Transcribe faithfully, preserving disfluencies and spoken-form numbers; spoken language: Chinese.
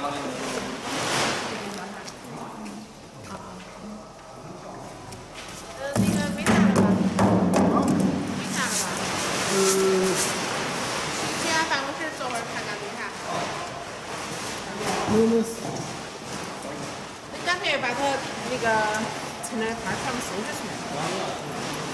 呃，那个没啥了吧？没啥了吧？ 嗯。 去俺办公室坐会儿看看没啥。 没没事。 你干脆把它那个从那花窗收拾出来。